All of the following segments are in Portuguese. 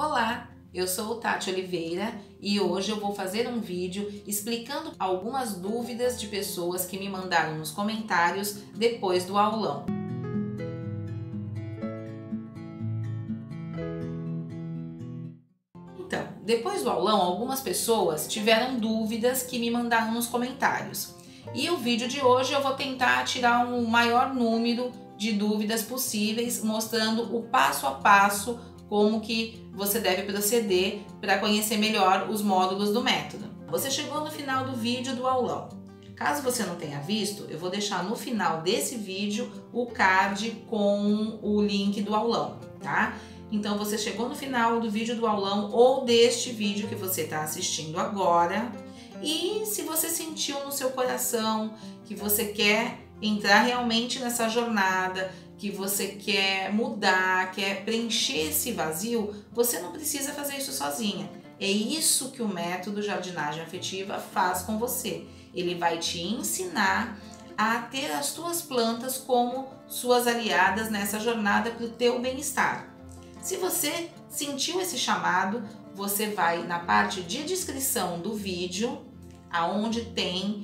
Olá, eu sou Tati Oliveira e hoje eu vou fazer um vídeo explicando algumas dúvidas de pessoas que me mandaram nos comentários depois do aulão. Então, depois do aulão, algumas pessoas tiveram dúvidas que me mandaram nos comentários. E o vídeo de hoje eu vou tentar tirar um maior número de dúvidas possíveis, mostrando o passo a passo como que você deve proceder para conhecer melhor os módulos do método. Você chegou no final do vídeo do aulão. Caso você não tenha visto, eu vou deixar no final desse vídeo o card com o link do aulão, tá? Então você chegou no final do vídeo do aulão ou deste vídeo que você está assistindo agora, e se você sentiu no seu coração que você quer entrar realmente nessa jornada, que você quer mudar, quer preencher esse vazio, você não precisa fazer isso sozinha. É isso que o método Jardinagem Afetiva faz com você. Ele vai te ensinar a ter as suas plantas como suas aliadas nessa jornada para o teu bem-estar. Se você sentiu esse chamado, você vai na parte de descrição do vídeo, aonde tem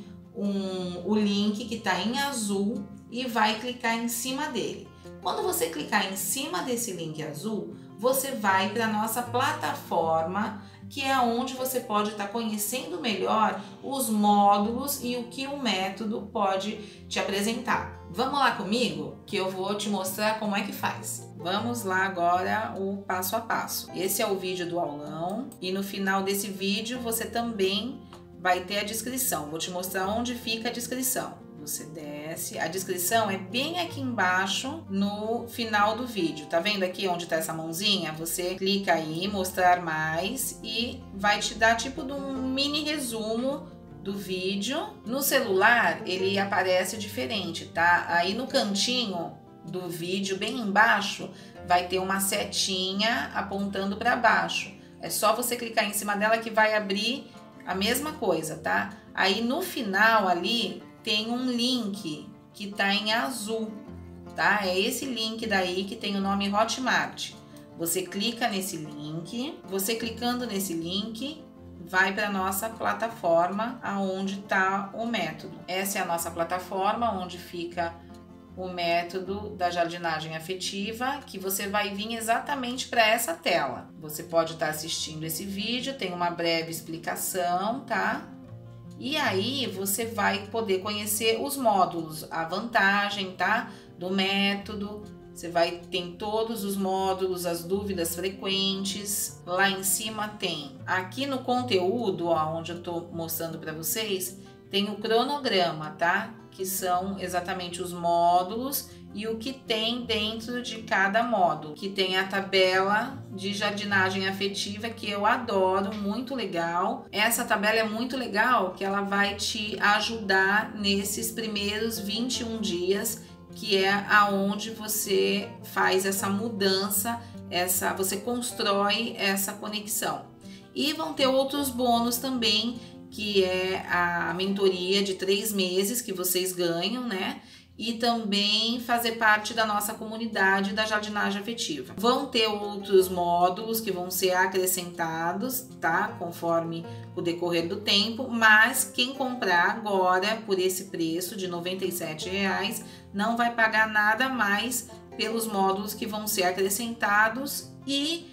o link que está em azul, e vai clicar em cima dele. Quando você clicar em cima desse link azul, você vai para a nossa plataforma, que é onde você pode estar conhecendo melhor os módulos e o que o método pode te apresentar. Vamos lá comigo que eu vou te mostrar como é que faz. Vamos lá agora o passo a passo. Esse é o vídeo do aulão e no final desse vídeo você também vai ter a descrição. Vou te mostrar onde fica a descrição. Você desce, a descrição é bem aqui embaixo no final do vídeo. Tá vendo aqui onde tá essa mãozinha? Você clica aí, mostrar mais, e vai te dar tipo de um mini resumo do vídeo. No celular ele aparece diferente, tá? Aí no cantinho do vídeo, bem embaixo, vai ter uma setinha apontando para baixo. É só você clicar em cima dela que vai abrir a mesma coisa, tá? Aí no final ali tem um link que tá em azul, tá? É esse link daí que tem o nome Hotmart. Você clica nesse link, você clicando nesse link, vai para nossa plataforma aonde tá o método. Essa é a nossa plataforma onde fica o método da jardinagem afetiva, que você vai vir exatamente para essa tela. Você pode estar assistindo esse vídeo, tem uma breve explicação, tá? E aí você vai poder conhecer os módulos, a vantagem, tá? Do método. Você vai ter todos os módulos, as dúvidas frequentes. Lá em cima tem, aqui no conteúdo, ó, onde eu tô mostrando para vocês, tem o cronograma, tá? Que são exatamente os módulos e o que tem dentro de cada módulo, que tem a tabela de jardinagem afetiva, que eu adoro, muito legal. Essa tabela é muito legal, que ela vai te ajudar nesses primeiros 21 dias, que é aonde você faz essa mudança, você constrói essa conexão. E vão ter outros bônus também, que é a mentoria de 3 meses que vocês ganham, né? E também fazer parte da nossa comunidade da jardinagem afetiva. Vão ter outros módulos que vão ser acrescentados, tá? Conforme o decorrer do tempo, mas quem comprar agora por esse preço de R$ 97,00 não vai pagar nada mais pelos módulos que vão ser acrescentados e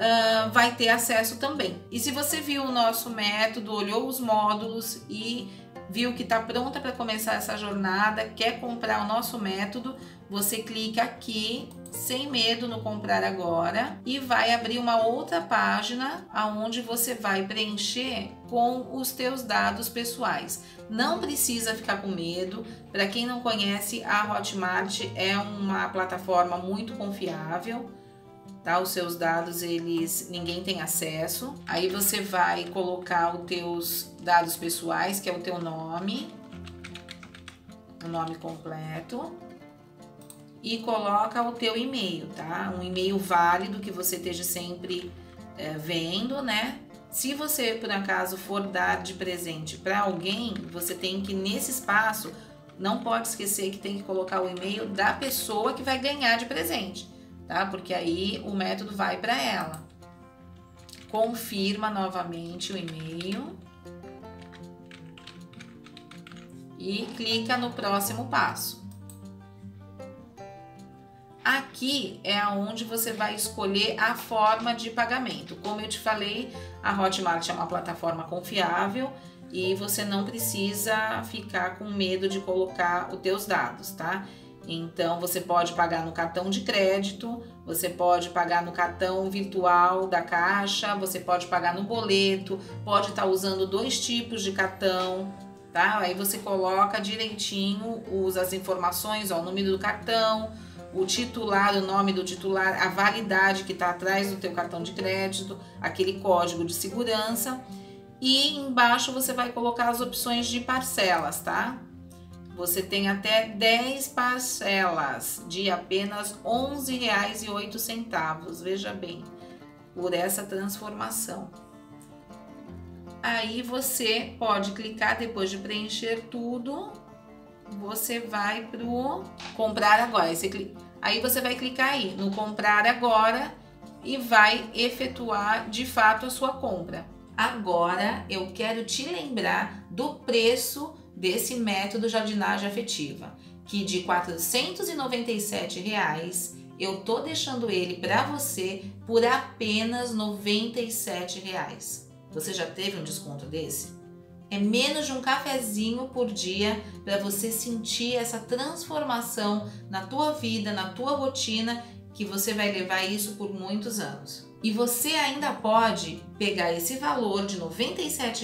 vai ter acesso também. E se você viu o nosso método, olhou os módulos e viu que está pronta para começar essa jornada, quer comprar o nosso método, você clica aqui, sem medo, no comprar agora, e vai abrir uma outra página onde você vai preencher com os teus dados pessoais. Não precisa ficar com medo. Para quem não conhece, a Hotmart é uma plataforma muito confiável, tá? Os seus dados, ninguém tem acesso. Aí você vai colocar os teus dados pessoais, que é o teu nome, o nome completo, e coloca o teu e-mail, tá? Um e-mail válido que você esteja sempre vendo, né? Se você por acaso for dar de presente para alguém, você tem que, nesse espaço, não pode esquecer que tem que colocar o e-mail da pessoa que vai ganhar de presente, tá? Porque aí o método vai para ela. confirma novamente o e-mail e clica no próximo passo. Aqui é onde você vai escolher a forma de pagamento. Como eu te falei, a Hotmart é uma plataforma confiável e você não precisa ficar com medo de colocar os teus dados, tá? Então você pode pagar no cartão de crédito, você pode pagar no cartão virtual da Caixa, você pode pagar no boleto, pode estar usando 2 tipos de cartão, tá? Aí você coloca direitinho, usa as informações, ó, o número do cartão, o titular, o nome do titular, a validade que está atrás do teu cartão de crédito, aquele código de segurança, e embaixo você vai colocar as opções de parcelas, tá? Você tem até 10 parcelas de apenas R$ 11,08, veja bem, por essa transformação. Aí você pode clicar, depois de preencher tudo, você vai pro comprar agora. Aí você vai clicar aí no comprar agora e vai efetuar de fato a sua compra. Agora eu quero te lembrar do preço desse método jardinagem afetiva, que de R$ 497 eu tô deixando ele para você por apenas R$ 97. Você já teve um desconto desse? É menos de um cafezinho por dia para você sentir essa transformação na tua vida, na tua rotina, que você vai levar isso por muitos anos. E você ainda pode pegar esse valor de R$ 97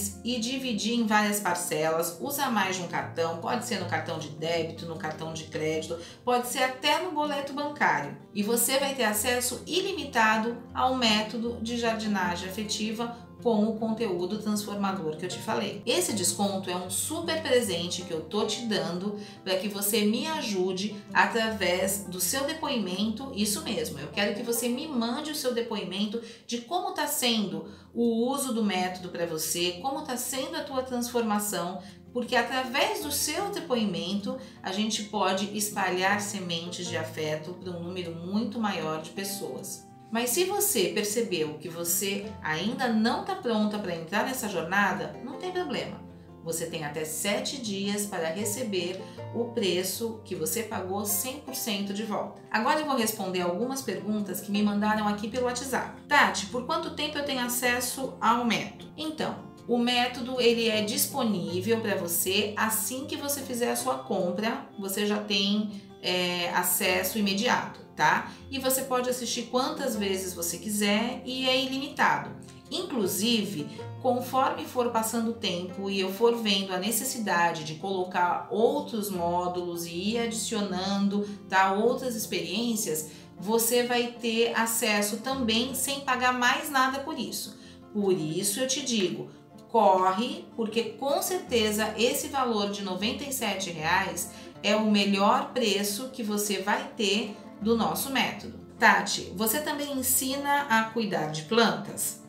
e dividir em várias parcelas, usar mais de um cartão, pode ser no cartão de débito, no cartão de crédito, pode ser até no boleto bancário. E você vai ter acesso ilimitado ao método de jardinagem afetiva com o conteúdo transformador que eu te falei. Esse desconto é um super presente que eu tô te dando para que você me ajude através do seu depoimento. Isso mesmo, eu quero que você me mande o seu depoimento de como tá sendo o uso do método para você, como tá sendo a tua transformação, porque através do seu depoimento a gente pode espalhar sementes de afeto para um número muito maior de pessoas. Mas se você percebeu que você ainda não está pronta para entrar nessa jornada, não tem problema. Você tem até 7 dias para receber o preço que você pagou 100% de volta. Agora eu vou responder algumas perguntas que me mandaram aqui pelo WhatsApp. Tati, por quanto tempo eu tenho acesso ao método? Então, o método ele é disponível para você assim que você fizer a sua compra, você já tem acesso imediato, tá? E você pode assistir quantas vezes você quiser e é ilimitado. Inclusive, conforme for passando o tempo e eu for vendo a necessidade de colocar outros módulos e ir adicionando, tá, outras experiências, você vai ter acesso também sem pagar mais nada por isso. Por isso eu te digo, corre, porque com certeza esse valor de R$ 97 é o melhor preço que você vai ter do nosso método. Tati, você também ensina a cuidar de plantas?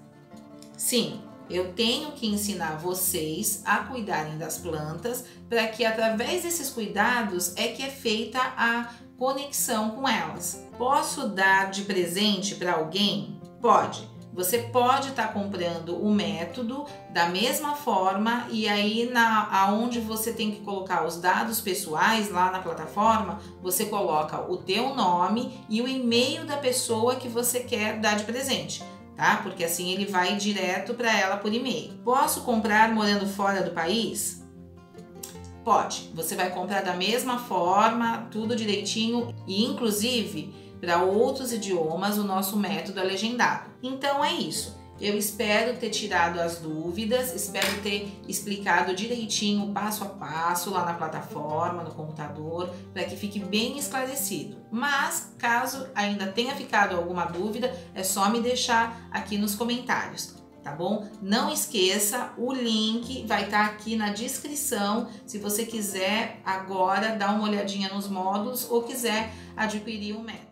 Sim, eu tenho que ensinar vocês a cuidarem das plantas para que através desses cuidados é que é feita a conexão com elas. Posso dar de presente para alguém? Pode. Você pode estar comprando o método da mesma forma e aí aonde você tem que colocar os dados pessoais lá na plataforma, você coloca o teu nome e o e-mail da pessoa que você quer dar de presente, tá? Porque assim ele vai direto para ela por e-mail. Posso comprar morando fora do país? Pode. Você vai comprar da mesma forma, tudo direitinho e inclusive para outros idiomas o nosso método é legendado. Então é isso. Eu espero ter tirado as dúvidas, espero ter explicado direitinho, passo a passo lá na plataforma, no computador, para que fique bem esclarecido. Mas caso ainda tenha ficado alguma dúvida, é só me deixar aqui nos comentários. Tá bom? Não esqueça, o link vai estar aqui na descrição, se você quiser agora dar uma olhadinha nos módulos ou quiser adquirir o método.